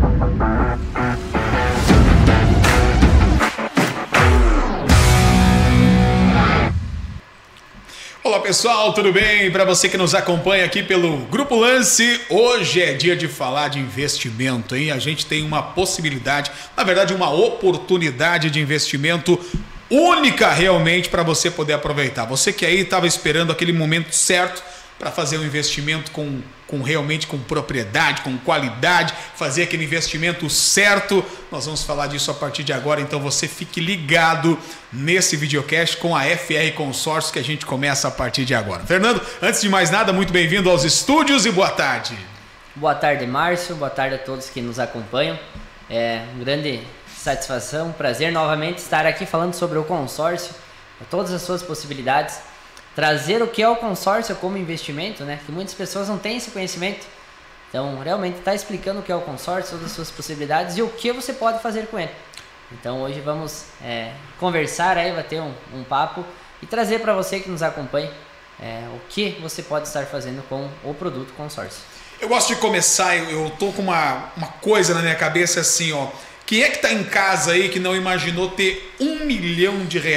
Olá pessoal, tudo bem? Para você que nos acompanha aqui pelo Grupo Lance, hoje é dia de falar de investimento, hein? A gente tem uma possibilidade, na verdade uma oportunidade de investimento única realmente para você poder aproveitar. Você que aí estava esperando aquele momento certo para fazer um investimento realmente com propriedade, com qualidade, fazer aquele investimento certo. Nós vamos falar disso a partir de agora, então você fique ligado nesse videocast com a FR Consórcio que a gente começa a partir de agora. Fernando, antes de mais nada, muito bem-vindo aos estúdios e boa tarde. Boa tarde, Márcio, boa tarde a todos que nos acompanham. É uma grande satisfação, prazer novamente estar aqui falando sobre o consórcio, todas as suas possibilidades. Trazer o que é o consórcio como investimento, né? Que muitas pessoas não têm esse conhecimento. Então, realmente está explicando o que é o consórcio, todas as suas possibilidades e o que você pode fazer com ele. Então, hoje vamos conversar aí, bater um papo e trazer para você que nos acompanha o que você pode estar fazendo com o produto consórcio. Eu gosto de começar, eu tô com uma coisa na minha cabeça assim, ó. Quem é que está em casa aí que não imaginou ter R$1 milhão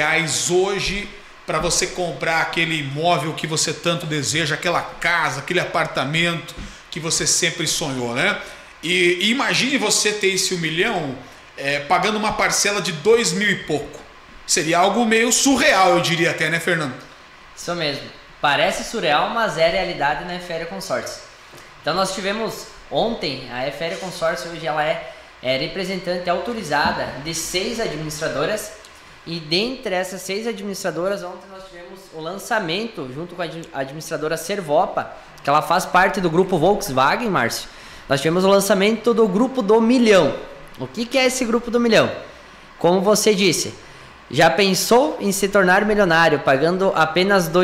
hoje para você comprar aquele imóvel que você tanto deseja, aquela casa, aquele apartamento que você sempre sonhou, né? E imagine você ter esse R$1 milhão pagando uma parcela de 2 mil e pouco. Seria algo meio surreal, eu diria até, né, Fernando? Isso mesmo. Parece surreal, mas é realidade na FR Consórcio. Então nós tivemos ontem, a FR Consórcio hoje ela é representante autorizada de 6 administradoras. E dentre essas 6 administradoras, ontem nós tivemos o lançamento junto com a administradora Servopa, que ela faz parte do grupo Volkswagen, Márcio. Nós tivemos o lançamento do grupo do milhão. O que é esse grupo do milhão? Como você disse, já pensou em se tornar milionário pagando apenas R$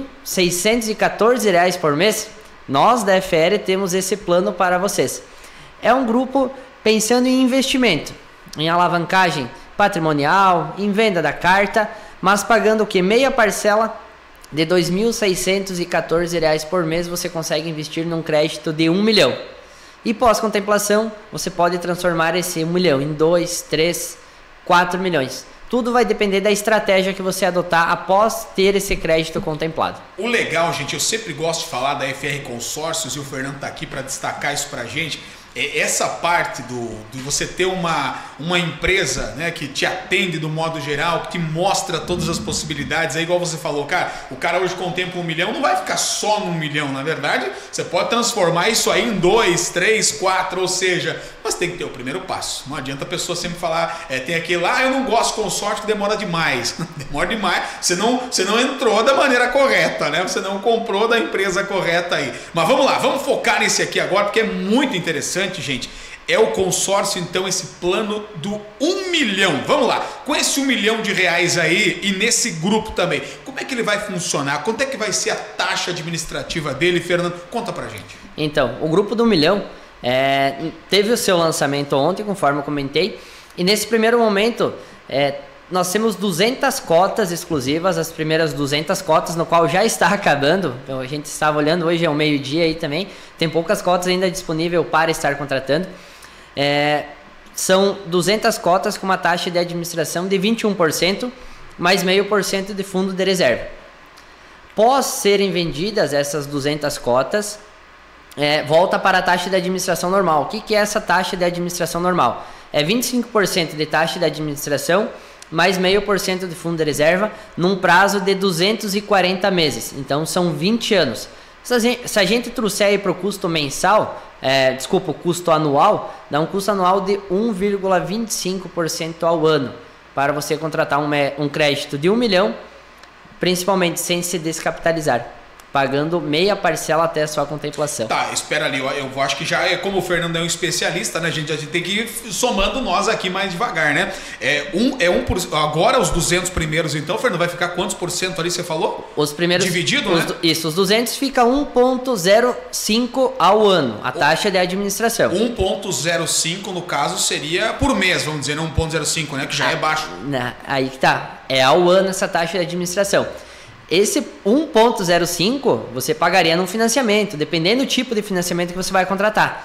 2.614 por mês? Nós da FR temos esse plano para vocês. É um grupo pensando em investimento, em alavancagem patrimonial, em venda da carta, mas pagando o que? Meia parcela de R$ 2.614 por mês você consegue investir num crédito de R$1 milhão. E pós-contemplação, você pode transformar esse R$1 milhão em 2, 3, 4 milhões. Tudo vai depender da estratégia que você adotar após ter esse crédito contemplado. O legal, gente, eu sempre gosto de falar da FR Consórcios e o Fernando está aqui para destacar isso para a gente. Essa parte de você ter uma empresa, né, que te atende do modo geral, que te mostra todas as possibilidades, é igual você falou, cara, o cara hoje contempla R$1 milhão, não vai ficar só no R$1 milhão, na verdade, você pode transformar isso aí em 2, 3, 4, ou seja, mas tem que ter o primeiro passo. Não adianta a pessoa sempre falar, tem aquele lá, eu não gosto de consórcio que demora demais. Demora demais, você não entrou da maneira correta, né? Você não comprou da empresa correta aí. Mas vamos lá, vamos focar nesse aqui agora, porque é muito interessante. Gente, é o consórcio, então, esse plano do R$1 milhão. Vamos lá, com esse R$1 milhão aí e nesse grupo também, como é que ele vai funcionar? Quanto é que vai ser a taxa administrativa dele, Fernando? Conta pra gente. Então, o grupo do R$1 milhão teve o seu lançamento ontem, conforme eu comentei, e nesse primeiro momento nós temos 200 cotas exclusivas, as primeiras 200 cotas, no qual já está acabando. Então a gente estava olhando, hoje é o meio-dia aí também, tem poucas cotas ainda disponível para estar contratando. São 200 cotas com uma taxa de administração de 21%, mais 0,5% de fundo de reserva. Após serem vendidas essas 200 cotas, volta para a taxa de administração normal. O que é essa taxa de administração normal? É 25% de taxa de administração, mais 0,5% de fundo de reserva, num prazo de 240 meses. Então são 20 anos. Se a gente trouxer aí para o custo mensal, o custo anual, dá um custo anual de 1,25% ao ano, para você contratar um crédito de R$1 milhão, principalmente sem se descapitalizar, pagando meia parcela até a sua contemplação. Tá, espera ali, eu acho que já como o Fernando é um especialista, né, a gente tem que ir somando nós aqui mais devagar, né? Agora os 200 primeiros, então, Fernando, vai ficar quantos por cento ali, você falou? Os primeiros... Dividido, né? Isso, os 200 fica 1,05 ao ano, a taxa de administração. 1,05 no caso seria por mês, vamos dizer, não 1,05, né, que já é baixo. Aí que tá, é ao ano essa taxa de administração. Esse 1,05 você pagaria num financiamento, dependendo do tipo de financiamento que você vai contratar.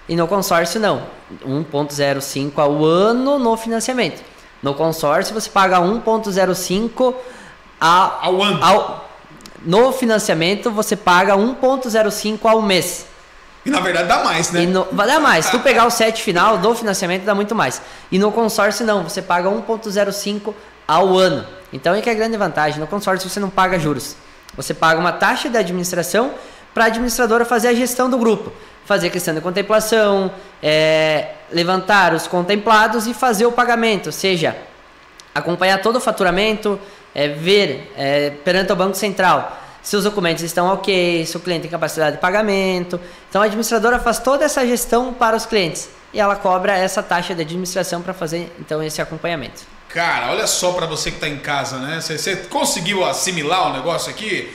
E no consórcio não, 1,05 ao ano no financiamento. No consórcio você paga 1,05 ao ano. No financiamento você paga 1,05 ao mês. E na verdade dá mais, né? Vai dar mais. Se tu pegar o set final do financiamento dá muito mais. E no consórcio não, você paga 1,05 ao ano. Então é que é a grande vantagem. No consórcio você não paga juros. Você paga uma taxa de administração para a administradora fazer a gestão do grupo. Fazer a questão de contemplação, levantar os contemplados e fazer o pagamento. Ou seja, acompanhar todo o faturamento, ver perante o Banco Central se os documentos estão ok, se o cliente tem capacidade de pagamento. Então a administradora faz toda essa gestão para os clientes e ela cobra essa taxa de administração para fazer então esse acompanhamento. Cara, olha só para você que está em casa, né? Você conseguiu assimilar o negócio aqui?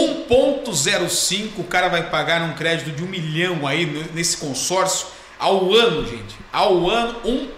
1,05 o cara vai pagar um crédito de 1 milhão aí nesse consórcio ao ano, gente. Ao ano,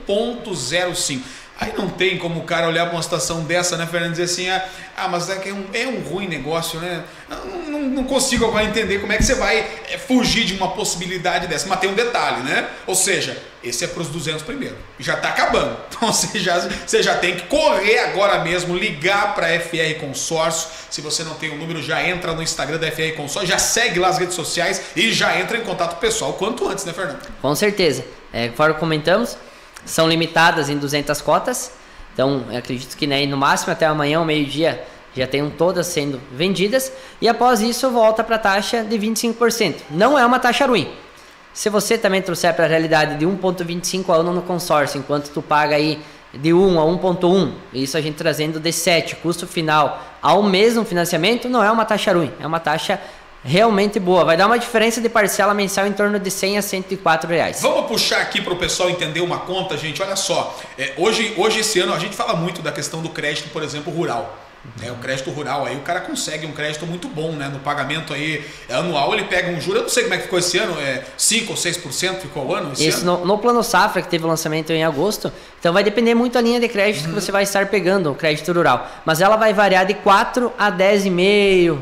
1,05. Aí não tem como o cara olhar para uma situação dessa, né, Fernando, e dizer assim, mas é um ruim negócio, né? Não consigo agora entender como é que você vai fugir de uma possibilidade dessa. Mas tem um detalhe, né? Ou seja, esse é para os 200 primeiro. Já está acabando. Então você já tem que correr agora mesmo, ligar para a FR Consórcio. Se você não tem o número, já entra no Instagram da FR Consórcio, já segue lá as redes sociais e já entra em contato com o pessoal quanto antes, né, Fernando? Com certeza. Conforme comentamos, são limitadas em 200 cotas, então eu acredito que no máximo até amanhã, ao meio-dia, já tenham todas sendo vendidas, e após isso volta para a taxa de 25%. Não é uma taxa ruim. Se você também trouxer para a realidade de 1,25 ao ano no consórcio, enquanto tu paga aí de 1 a 1,1, isso a gente trazendo de 7, custo final ao mesmo financiamento, não é uma taxa ruim, é uma taxa realmente boa. Vai dar uma diferença de parcela mensal em torno de 100 a 104 reais. Vamos puxar aqui para o pessoal entender uma conta, gente. Olha só, hoje esse ano a gente fala muito da questão do crédito, por exemplo, rural. O crédito rural, aí o cara consegue um crédito muito bom, né? No pagamento aí anual, ele pega um juro, eu não sei como é que ficou esse ano, 5 ou 6% ficou o ano? No Plano Safra, que teve o lançamento em agosto, então vai depender muito da linha de crédito que você vai estar pegando, o crédito rural. Mas ela vai variar de 4 a 10,5%,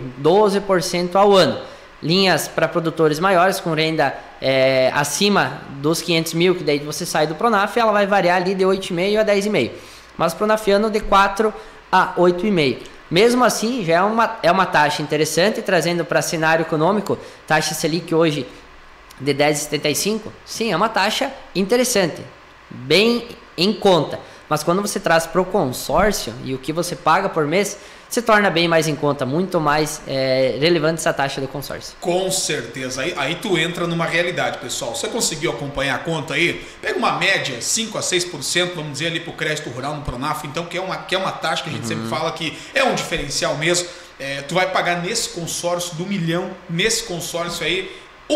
12% ao ano. Linhas para produtores maiores, com renda acima dos 500 mil, que daí você sai do Pronaf, ela vai variar ali de 8,5% a 10,5%. Mas Pronafiano de 4 a 8,5%. Mesmo assim, já é uma taxa interessante, trazendo para cenário econômico, taxa Selic hoje de 10,75%, sim, é uma taxa interessante, bem em conta. Mas quando você traz para o consórcio e o que você paga por mês, se torna bem mais em conta, muito mais relevante essa taxa do consórcio. Com certeza, aí tu entra numa realidade, pessoal. Você conseguiu acompanhar a conta aí? Pega uma média, 5 a 6%, vamos dizer ali para o crédito rural no Pronaf, então que é uma taxa que a gente sempre fala que é um diferencial mesmo. Tu vai pagar nesse consórcio do 1 milhão, nesse consórcio aí,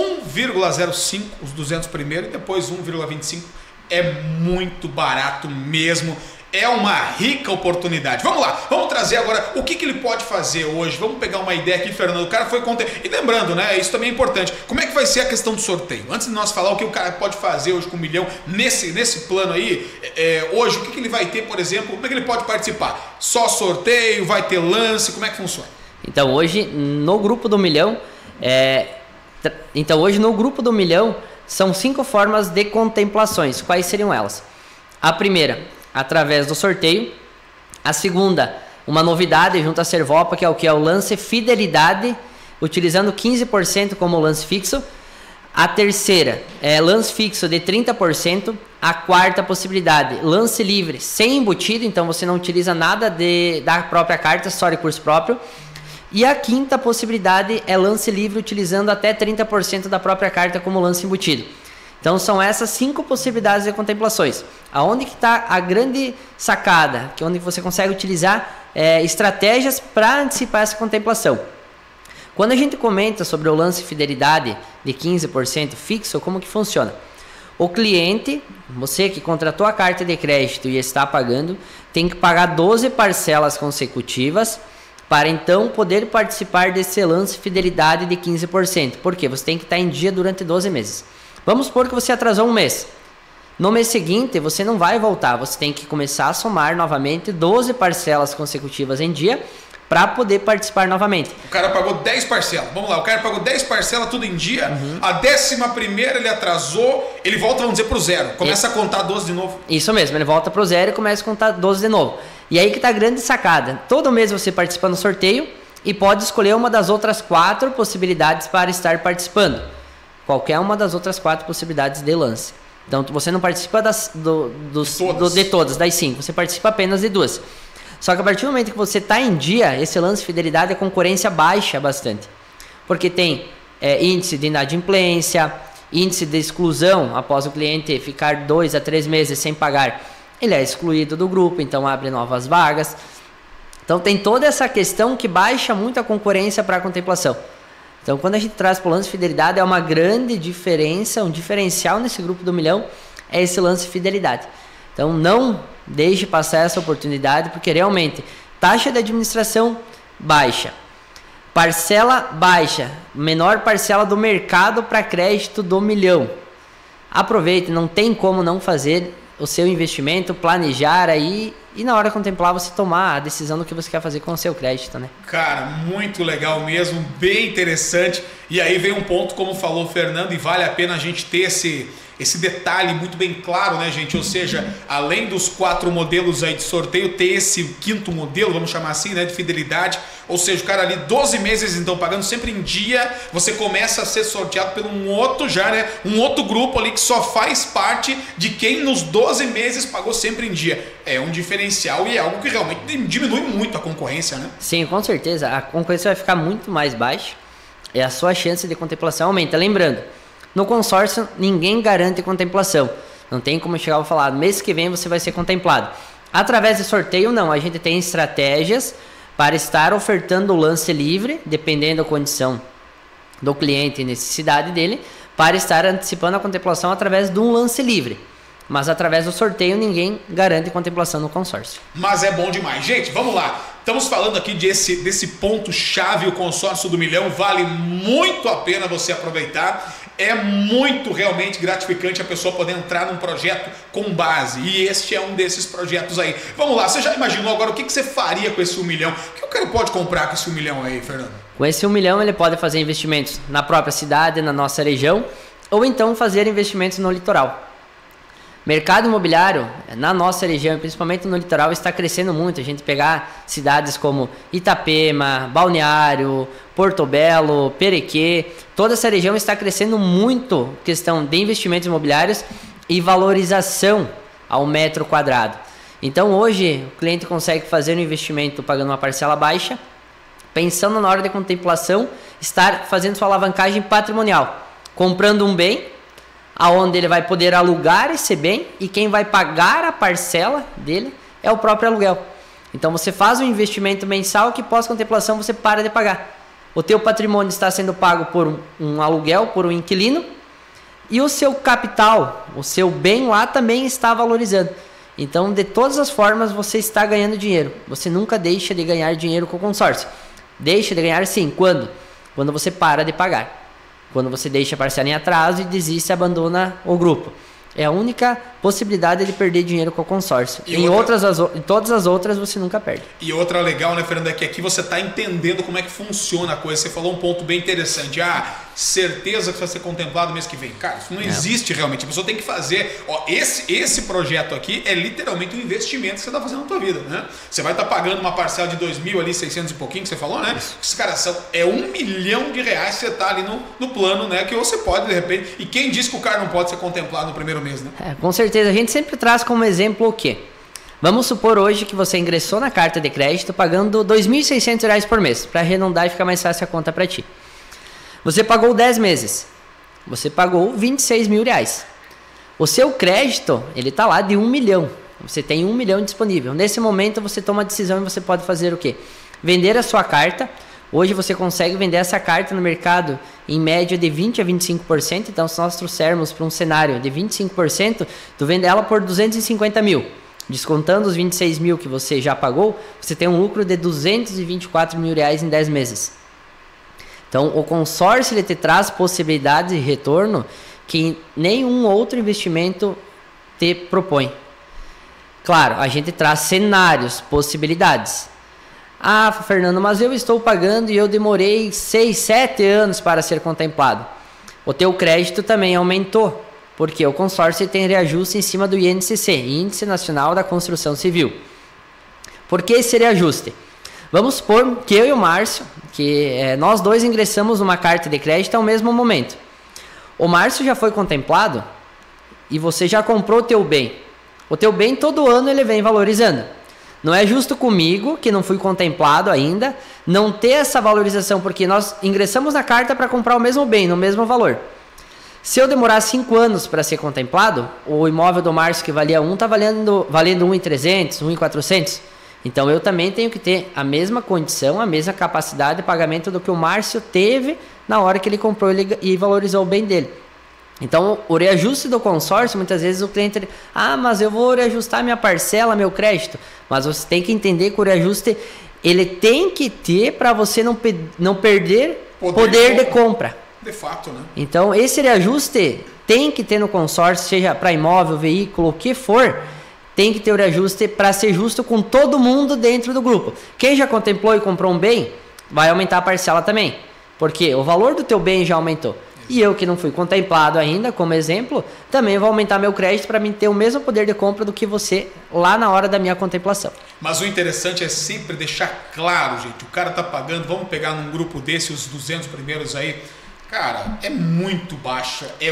1,05 os 200 primeiro e depois 1,25. É muito barato mesmo. É uma rica oportunidade. Vamos lá, vamos trazer agora o que ele pode fazer hoje. Vamos pegar uma ideia aqui, Fernando. O cara foi conter. E lembrando, né? Isso também é importante. Como é que vai ser a questão do sorteio? Antes de nós falar o que o cara pode fazer hoje com 1 milhão nesse plano aí, hoje, o que ele vai ter, por exemplo? Como é que ele pode participar? Só sorteio? Vai ter lance? Como é que funciona? Então, hoje, no grupo do 1 milhão, são 5 formas de contemplações. Quais seriam elas? A primeira, através do sorteio. A segunda, uma novidade junto à Servopa, que é o lance fidelidade, utilizando 15% como lance fixo. A terceira é lance fixo de 30%. A quarta possibilidade, lance livre sem embutido, então você não utiliza nada da própria carta, só recurso próprio. E a quinta possibilidade é lance livre utilizando até 30% da própria carta como lance embutido. Então são essas 5 possibilidades de contemplações. Aonde que está a grande sacada? Que é onde você consegue utilizar estratégias para antecipar essa contemplação. Quando a gente comenta sobre o lance fidelidade de 15% fixo, como que funciona? O cliente, você que contratou a carta de crédito e está pagando, tem que pagar 12 parcelas consecutivas para então poder participar desse lance fidelidade de 15%. Por quê? Você tem que estar em dia durante 12 meses. Vamos supor que você atrasou um mês. No mês seguinte, você não vai voltar. Você tem que começar a somar novamente 12 parcelas consecutivas em dia para poder participar novamente. O cara pagou 10 parcelas. Vamos lá, o cara pagou 10 parcelas tudo em dia. A 11ª ele atrasou, ele volta, vamos dizer, pro zero. Começa a contar 12 de novo. Isso mesmo, ele volta pro zero e começa a contar 12 de novo. E aí que tá a grande sacada. Todo mês você participa no sorteio e pode escolher uma das outras 4 possibilidades para estar participando. Qualquer uma das outras 4 possibilidades de lance. Então você não participa de todas, das 5. Você participa apenas de 2. Só que a partir do momento que você está em dia, esse lance de fidelidade, a concorrência baixa bastante. Porque tem índice de inadimplência, índice de exclusão após o cliente ficar 2 a 3 meses sem pagar. Ele é excluído do grupo, então abre novas vagas. Então tem toda essa questão que baixa muito a concorrência para a contemplação. Então quando a gente traz para o lance de fidelidade, é uma grande diferença, um diferencial nesse grupo do milhão, é esse lance de fidelidade. Então não deixe passar essa oportunidade, porque realmente taxa de administração baixa, parcela baixa, menor parcela do mercado para crédito do milhão. Aproveite, não tem como não fazer o seu investimento, planejar aí e na hora de contemplar você tomar a decisão do que você quer fazer com o seu crédito, né? Cara, muito legal mesmo, bem interessante. E aí vem um ponto, como falou o Fernando, e vale a pena a gente ter esse detalhe muito bem claro, né, gente? Ou seja, além dos 4 modelos aí de sorteio, ter esse 5º modelo, vamos chamar assim, né, de fidelidade. Ou seja, o cara ali 12 meses, então, pagando sempre em dia, você começa a ser sorteado por um outro um outro grupo ali que só faz parte de quem nos 12 meses pagou sempre em dia. É um diferencial e é algo que realmente diminui muito a concorrência, né? Sim, com certeza. A concorrência vai ficar muito mais baixa e a sua chance de contemplação aumenta. Lembrando, no consórcio, ninguém garante contemplação. Não tem como chegar e falar, mês que vem você vai ser contemplado. Através de sorteio, não. A gente tem estratégias para estar ofertando o lance livre, dependendo da condição do cliente e necessidade dele, para estar antecipando a contemplação através de um lance livre. Mas através do sorteio, ninguém garante contemplação no consórcio. Mas é bom demais. Gente, vamos lá. Estamos falando aqui desse ponto-chave, o consórcio do milhão. Vale muito a pena você aproveitar. É muito realmente gratificante a pessoa poder entrar num projeto com base. E este é um desses projetos aí. Vamos lá, você já imaginou agora o que você faria com esse 1 milhão? O que o cara pode comprar com esse 1 milhão aí, Fernando? Com esse 1 milhão ele pode fazer investimentos na própria cidade, na nossa região, ou então fazer investimentos no litoral. Mercado imobiliário na nossa região, principalmente no litoral, está crescendo muito. A gente pegar cidades como Itapema, Balneário, Porto Belo, Perequê, toda essa região está crescendo muito questão de investimentos imobiliários e valorização ao metro quadrado. Então hoje o cliente consegue fazer um investimento pagando uma parcela baixa, pensando na hora de contemplação, estar fazendo sua alavancagem patrimonial, comprando um bem, aonde ele vai poder alugar esse bem e quem vai pagar a parcela dele é o próprio aluguel. Então você faz um investimento mensal que pós-contemplação você para de pagar. O teu patrimônio está sendo pago por um aluguel, por um inquilino, e o seu capital, o seu bem lá também está valorizando. Então, de todas as formas, você está ganhando dinheiro. Você nunca deixa de ganhar dinheiro com o consórcio. Deixa de ganhar sim. Quando? Quando você para de pagar. Quando você deixa a parcela em atraso e desiste e abandona o grupo. É a única possibilidade de perder dinheiro com o consórcio. Em todas as outras você nunca perde. E outra legal, né, Fernando, é que aqui você está entendendo como é que funciona a coisa. Você falou um ponto bem interessante. Certeza que vai ser contemplado mês que vem. Cara, isso não existe realmente. A pessoa tem que fazer. Esse projeto aqui é literalmente um investimento que você está fazendo na tua vida, né? Você vai estar pagando uma parcela de 2.000 ali, 600 e pouquinho que você falou, né? Os caras é R$1 milhão que você está ali no plano, né? Que você pode, de repente. E quem disse que o cara não pode ser contemplado no primeiro mês, né? Com certeza. A gente sempre traz como exemplo o quê? Vamos supor hoje que você ingressou na carta de crédito pagando R$2.600 por mês. Para arredondar e ficar mais fácil a conta para ti. Você pagou 10 meses. Você pagou R$26 mil. O seu crédito, ele está lá de 1 milhão. Você tem 1 milhão disponível. Nesse momento você toma a decisão e você pode fazer o quê? Vender a sua carta. Hoje você consegue vender essa carta no mercado em média de 20% a 25%. Então, se nós trouxermos para um cenário de 25%, tu vende ela por 250 mil. Descontando os 26 mil que você já pagou, você tem um lucro de R$224 mil em 10 meses. Então, o consórcio ele te traz possibilidades de retorno que nenhum outro investimento te propõe. Claro, a gente traz cenários, possibilidades. Ah, Fernando, mas eu estou pagando e eu demorei 6, 7 anos para ser contemplado. O teu crédito também aumentou, porque o consórcio tem reajuste em cima do INCC, Índice Nacional da Construção Civil. Por que esse reajuste? Vamos supor que eu e o Márcio, nós dois ingressamos numa carta de crédito ao mesmo momento. O Márcio já foi contemplado e você já comprou o teu bem. O teu bem todo ano ele vem valorizando. Não é justo comigo, que não fui contemplado ainda, não ter essa valorização, porque nós ingressamos na carta para comprar o mesmo bem, no mesmo valor. Se eu demorar 5 anos para ser contemplado, o imóvel do Márcio que valia 1 está valendo 1.300, 1.400. Então eu também tenho que ter a mesma condição, a mesma capacidade de pagamento do que o Márcio teve na hora que ele comprou e valorizou o bem dele. Então o reajuste do consórcio, muitas vezes o cliente, mas eu vou reajustar minha parcela, meu crédito. Mas você tem que entender que o reajuste ele tem que ter para você não perder poder de compra. De fato, né? Então esse reajuste tem que ter no consórcio, seja para imóvel, veículo, o que for. Tem que ter o reajuste para ser justo com todo mundo dentro do grupo. Quem já contemplou e comprou um bem, vai aumentar a parcela também. Porque o valor do teu bem já aumentou. E eu que não fui contemplado ainda, como exemplo, também vou aumentar meu crédito para mim ter o mesmo poder de compra do que você lá na hora da minha contemplação. Mas o interessante é sempre deixar claro, gente, o cara tá pagando, vamos pegar num grupo desse, os 200 primeiros aí, cara, é muito baixa, é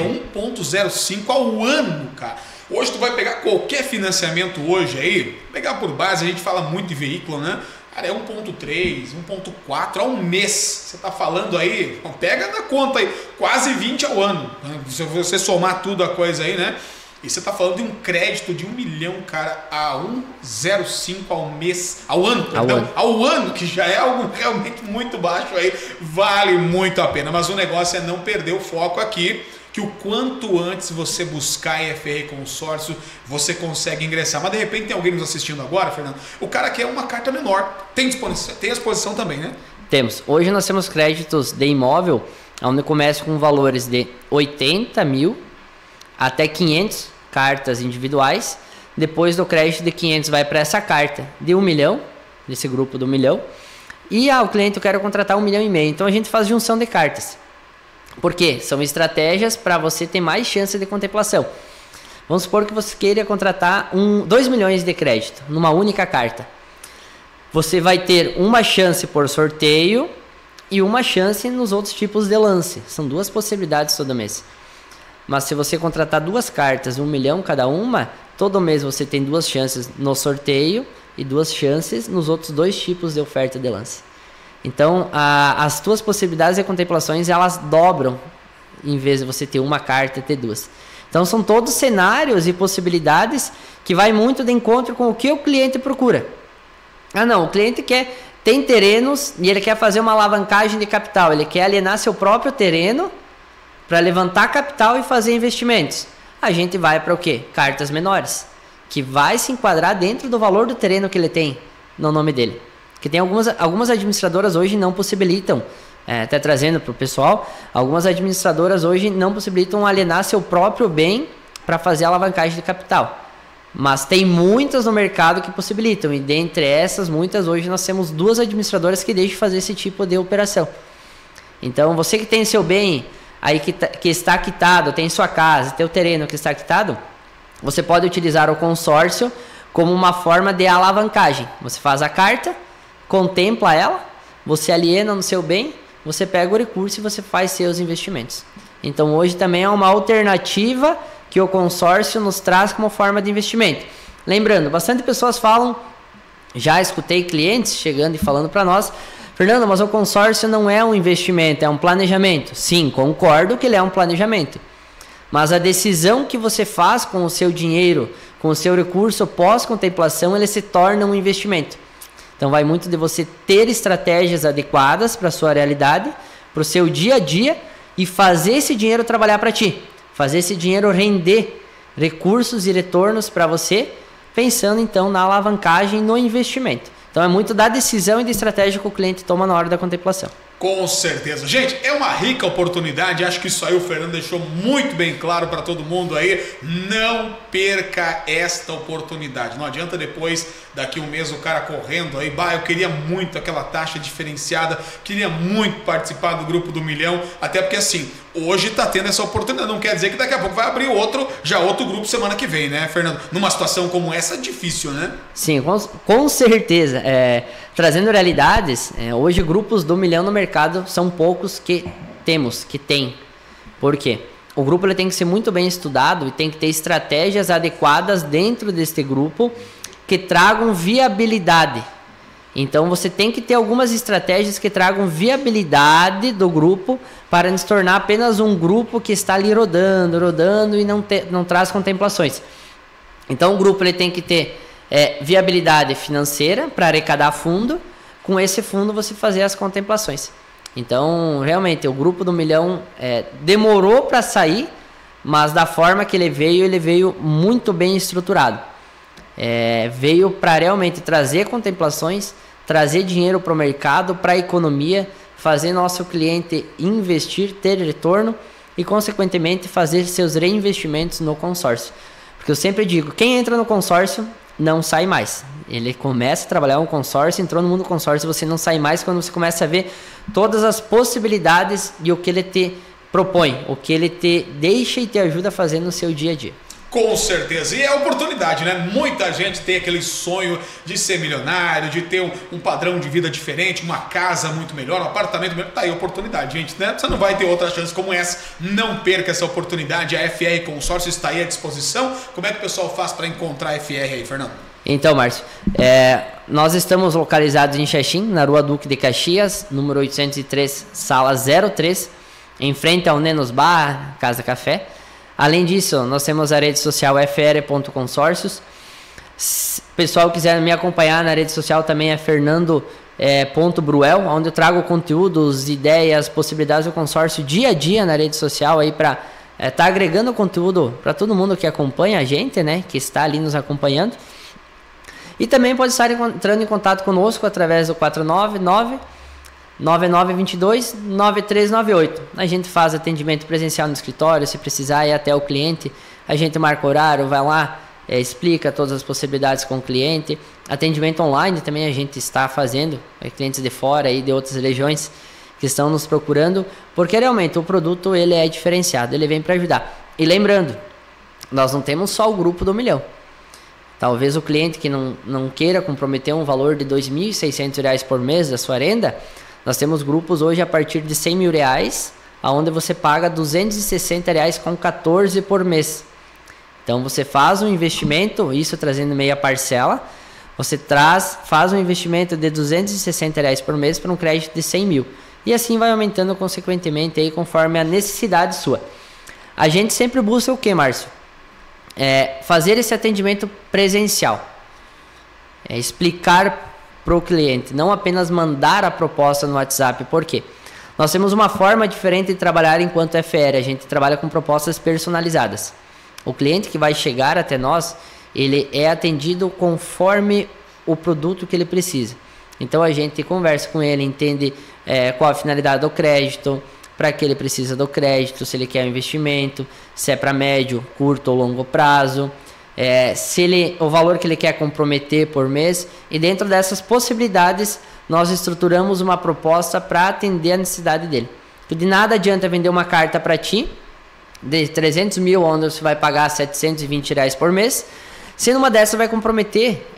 1,05 ao ano, cara. Hoje tu vai pegar qualquer financiamento hoje aí, pegar por base, a gente fala muito de veículo, né? Cara, é 1,3, 1,4 ao mês. Você tá falando aí, pega na conta aí, quase 20 ao ano. Se você somar tudo a coisa aí, né? E você tá falando de um crédito de 1 milhão, cara, a 1,05 ao mês, ao ano, perdão, ao ano, que já é algo realmente muito baixo aí, vale muito a pena. Mas o negócio é não perder o foco aqui, que o quanto antes você buscar EFR Consórcio, você consegue ingressar. Mas de repente tem alguém nos assistindo agora, Fernando, o cara quer uma carta menor, tem exposição também, né? Temos. Hoje nós temos créditos de imóvel, onde começa com valores de 80 mil até 500 cartas individuais. Depois do crédito de 500 vai para essa carta de 1 milhão, desse grupo do 1 milhão. E o cliente, eu quero contratar 1,5 milhão. Então a gente faz junção de cartas. Por quê? São estratégias para você ter mais chance de contemplação. Vamos supor que você queira contratar 2 milhões de crédito numa única carta. Você vai ter uma chance por sorteio e uma chance nos outros tipos de lance. São 2 possibilidades todo mês. Mas se você contratar 2 cartas, 1 milhão cada uma, todo mês você tem 2 chances no sorteio e 2 chances nos outros 2 tipos de oferta de lance. Então, as tuas possibilidades de contemplações, elas dobram, em vez de você ter uma carta, ter 2. Então, são todos cenários e possibilidades que vai muito de encontro com o que o cliente procura. O cliente tem terrenos e ele quer fazer uma alavancagem de capital. Ele quer alienar seu próprio terreno para levantar capital e fazer investimentos. A gente vai para o quê? Cartas menores, que vai se enquadrar dentro do valor do terreno que ele tem no nome dele. Que tem algumas administradoras hoje não possibilitam, até trazendo para o pessoal, algumas administradoras hoje não possibilitam alienar seu próprio bem para fazer alavancagem de capital. Mas tem muitas no mercado que possibilitam, e dentre essas muitas, hoje nós temos 2 administradoras que deixam fazer esse tipo de operação. Então você que tem seu bem aí que está quitado, tem sua casa, teu terreno que está quitado, você pode utilizar o consórcio como uma forma de alavancagem. Você faz a carta, contempla ela, você aliena no seu bem, você pega o recurso e você faz seus investimentos. Então hoje também é uma alternativa que o consórcio nos traz como forma de investimento. Lembrando, bastante pessoas falam, já escutei clientes chegando e falando para nós, Fernando, mas o consórcio não é um investimento, é um planejamento. Sim, concordo que ele é um planejamento. Mas a decisão que você faz com o seu dinheiro, com o seu recurso pós-contemplação, ele se torna um investimento. Então vai muito de você ter estratégias adequadas para a sua realidade, para o seu dia a dia e fazer esse dinheiro trabalhar para ti. Fazer esse dinheiro render recursos e retornos para você, pensando então na alavancagem, no investimento. Então é muito da decisão e da estratégia que o cliente toma na hora da contemplação. Com certeza. Gente, é uma rica oportunidade, acho que isso aí o Fernando deixou muito bem claro para todo mundo aí. Não perca esta oportunidade. Não adianta depois, daqui um mês, o cara correndo aí, eu queria muito aquela taxa diferenciada, queria muito participar do grupo do milhão, até porque assim, hoje tá tendo essa oportunidade, não quer dizer que daqui a pouco vai abrir outro grupo semana que vem, né, Fernando? Numa situação como essa é difícil, né? Sim, com certeza. Trazendo realidades, hoje grupos do milhão no mercado são poucos que tem. Por quê? O grupo ele tem que ser muito bem estudado e tem que ter estratégias adequadas dentro deste grupo que tragam viabilidade. Então você tem que ter algumas estratégias que tragam viabilidade do grupo para se tornar apenas um grupo que está ali rodando e não traz contemplações. Então o grupo ele tem que ter viabilidade financeira para arrecadar fundo. Com esse fundo você fazer as contemplações. Então realmente o grupo do milhão demorou para sair, mas da forma que ele veio muito bem estruturado. Veio para realmente trazer contemplações, trazer dinheiro para o mercado, para a economia, fazer nosso cliente investir, ter retorno e consequentemente fazer seus reinvestimentos no consórcio. Porque eu sempre digo, quem entra no consórcio não sai mais. Ele começa a trabalhar um consórcio, entrou no mundo do consórcio, você não sai mais quando você começa a ver todas as possibilidades de o que ele te propõe, o que ele te deixa e te ajuda a fazer no seu dia a dia. Com certeza, e é oportunidade, né? Muita gente tem aquele sonho de ser milionário, de ter um padrão de vida diferente, uma casa muito melhor, um apartamento melhor. Tá aí a oportunidade, gente, né? Você não vai ter outra chance como essa, não perca essa oportunidade. A FR Consórcio está aí à disposição. Como é que o pessoal faz para encontrar a FR aí, Fernando? Então, Márcio, nós estamos localizados em Xaxim, na Rua Duque de Caxias, número 803, sala 03, em frente ao Nenos Bar, Casa Café. Além disso, nós temos a rede social fr.consórcios. Se o pessoal quiser me acompanhar na rede social também é fernando.bruel, onde eu trago conteúdos, ideias, possibilidades do consórcio dia a dia na rede social aí para tá agregando conteúdo para todo mundo que acompanha a gente, né, que está ali nos acompanhando. E também pode estar entrando em contato conosco através do 499-9922-9398. A gente faz atendimento presencial no escritório, se precisar ir até o cliente, a gente marca horário, vai lá, explica todas as possibilidades com o cliente. Atendimento online também a gente está fazendo, clientes de fora e de outras regiões que estão nos procurando, porque realmente o produto ele é diferenciado, ele vem para ajudar. E lembrando, nós não temos só o grupo do milhão. Talvez o cliente que não queira comprometer um valor de R$ 2.600 por mês da sua renda, nós temos grupos hoje a partir de R$ 100.000, onde você paga R$ 260,14 por mês. Então você faz um investimento, isso trazendo meia parcela, você faz um investimento de R$ 260 por mês para um crédito de 100 mil. E assim vai aumentando consequentemente aí, conforme a necessidade sua. A gente sempre busca o que, Márcio? Fazer esse atendimento presencial. Explicar para o cliente, não apenas mandar a proposta no WhatsApp. Por quê? Nós temos uma forma diferente de trabalhar enquanto FR, a gente trabalha com propostas personalizadas. O cliente que vai chegar até nós, ele é atendido conforme o produto que ele precisa. Então a gente conversa com ele, entende qual a finalidade do crédito, para que ele precisa do crédito, se ele quer um investimento, se é para médio, curto ou longo prazo, o valor que ele quer comprometer por mês. E dentro dessas possibilidades, nós estruturamos uma proposta para atender a necessidade dele. De nada adianta vender uma carta para ti, de 300 mil, onde você vai pagar R$ 720 por mês, se numa dessa vai comprometer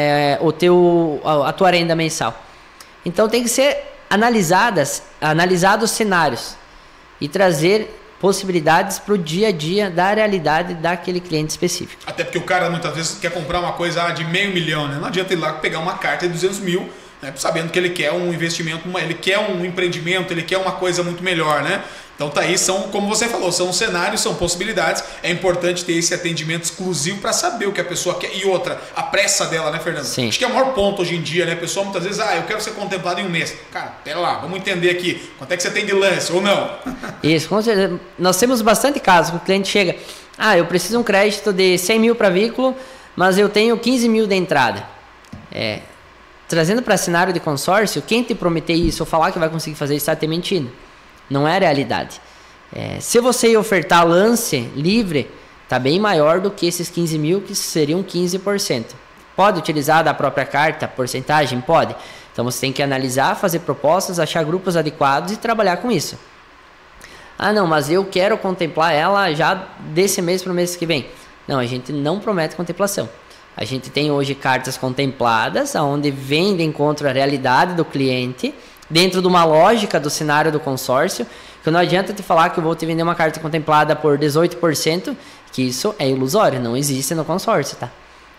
a tua renda mensal. Então tem que ser analisados cenários e trazer possibilidades para o dia a dia da realidade daquele cliente específico. Até porque o cara muitas vezes quer comprar uma coisa de R$500 mil, né? Não adianta ir lá pegar uma carta de 200 mil, né? Sabendo que ele quer um investimento, ele quer um empreendimento, ele quer uma coisa muito melhor, né? Então tá aí, como você falou, são cenários, são possibilidades. É importante ter esse atendimento exclusivo para saber o que a pessoa quer. E outra, a pressa dela, né, Fernando? Sim. Acho que é o maior ponto hoje em dia, né? A pessoa muitas vezes, eu quero ser contemplado em um mês. Cara, pera lá, vamos entender aqui. Quanto é que você tem de lance ou não? Isso, com certeza. Nós temos bastante casos que o cliente chega, eu preciso de um crédito de 100 mil para veículo, mas eu tenho 15 mil de entrada. trazendo para cenário de consórcio, quem te prometer isso ou falar que vai conseguir fazer isso está te mentindo. Não é a realidade. Se você ofertar lance livre, está bem maior do que esses 15 mil, que seriam 15%. Pode utilizar da própria carta, porcentagem? Pode. Então você tem que analisar, fazer propostas, achar grupos adequados e trabalhar com isso. Ah, não, mas eu quero contemplar ela já desse mês para o mês que vem. Não, a gente não promete contemplação. A gente tem hoje cartas contempladas, onde vem de encontro a realidade do cliente, dentro de uma lógica do cenário do consórcio, que não adianta te falar que eu vou te vender uma carta contemplada por 18%, que isso é ilusório, não existe no consórcio, tá?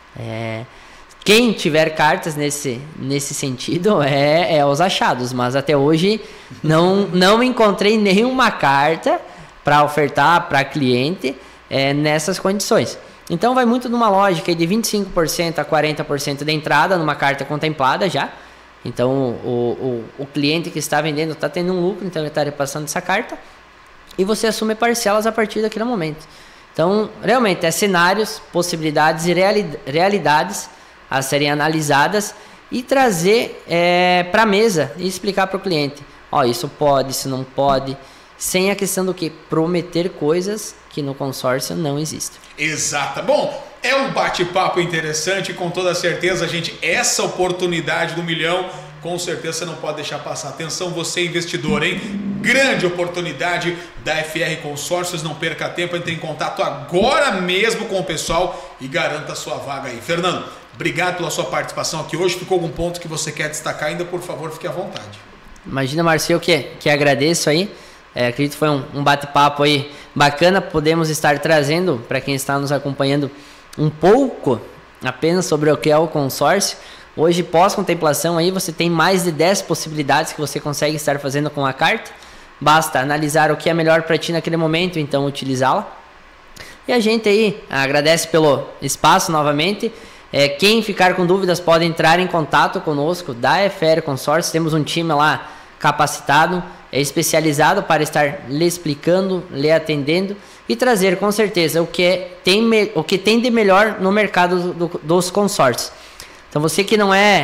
Quem tiver cartas nesse sentido é os achados, mas até hoje não encontrei nenhuma carta para ofertar para cliente nessas condições. Então vai muito numa lógica de 25% a 40% de entrada numa carta contemplada já. Então o cliente que está vendendo está tendo um lucro, então ele está repassando essa carta e você assume parcelas a partir daquele momento. Então realmente cenários, possibilidades e realidades a serem analisadas e trazer para a mesa e explicar para o cliente, isso pode, isso não pode, sem a questão do que prometer coisas que no consórcio não existem. Exato. Bom, é um bate-papo interessante, com toda certeza, gente, essa oportunidade do milhão, com certeza você não pode deixar passar. Atenção, você investidor, hein? Grande oportunidade da FR Consórcios, não perca tempo, entre em contato agora mesmo com o pessoal e garanta a sua vaga aí. Fernando, obrigado pela sua participação aqui hoje. Ficou algum ponto que você quer destacar ainda? Por favor, fique à vontade. Imagina, Márcio, eu que agradeço aí. Acredito que foi um bate-papo aí bacana. Podemos estar trazendo para quem está nos acompanhando um pouco apenas sobre o que é o consórcio. Hoje, pós-contemplação, aí você tem mais de 10 possibilidades que você consegue estar fazendo com a carta. Basta analisar o que é melhor para ti naquele momento, então utilizá-la. E a gente aí agradece pelo espaço novamente. Quem ficar com dúvidas pode entrar em contato conosco da FR Consórcio. Temos um time lá capacitado, especializado para estar lhe explicando, lhe atendendo e trazer com certeza o que tem de melhor no mercado dos consórcios. Então você que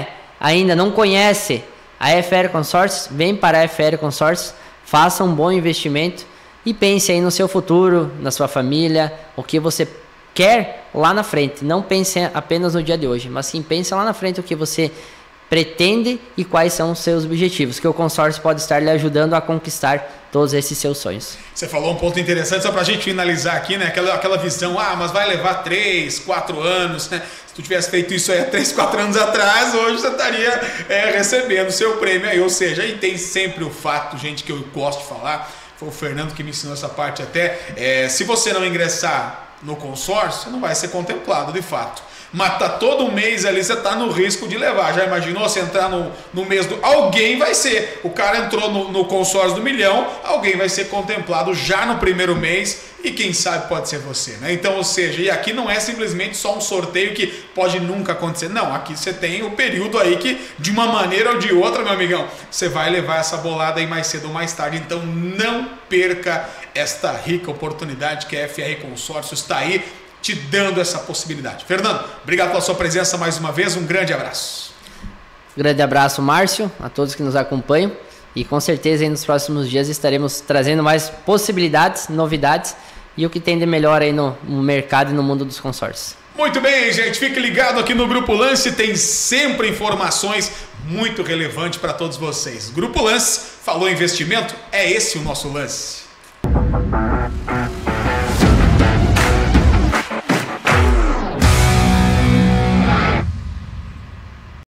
ainda não conhece a FR Consórcios, vem para a FR Consórcios, faça um bom investimento e pense aí no seu futuro, na sua família, o que você quer lá na frente. Não pense apenas no dia de hoje, mas sim pense lá na frente o que você pretende e quais são os seus objetivos, que o consórcio pode estar lhe ajudando a conquistar todos esses seus sonhos. Você falou um ponto interessante, só para a gente finalizar aqui, né? Aquela visão, mas vai levar 3, 4 anos, né? Se tu tivesse feito isso aí há 3, 4 anos atrás, hoje você estaria recebendo o seu prêmio aí, ou seja, aí tem sempre o fato, gente, que eu gosto de falar, foi o Fernando que me ensinou essa parte até, se você não ingressar no consórcio, você não vai ser contemplado de fato. Mas tá todo mês ali, você tá no risco de levar. Já imaginou você entrar no mês do... Alguém vai ser. O cara entrou no consórcio do milhão, alguém vai ser contemplado já no primeiro mês e quem sabe pode ser você, né? Então, ou seja, e aqui não é simplesmente só um sorteio que pode nunca acontecer. Não, aqui você tem o período aí que, de uma maneira ou de outra, meu amigão, você vai levar essa bolada aí mais cedo ou mais tarde. Então, não perca esta rica oportunidade que a FR Consórcios está aí te dando essa possibilidade. Fernando, obrigado pela sua presença mais uma vez, um grande abraço. Grande abraço, Márcio, a todos que nos acompanham e com certeza aí nos próximos dias estaremos trazendo mais possibilidades, novidades e o que tem de melhor aí no mercado e no mundo dos consórcios. Muito bem, gente, fique ligado aqui no Grupo Lance, tem sempre informações muito relevantes para todos vocês. Grupo Lance, falou investimento, é esse o nosso lance.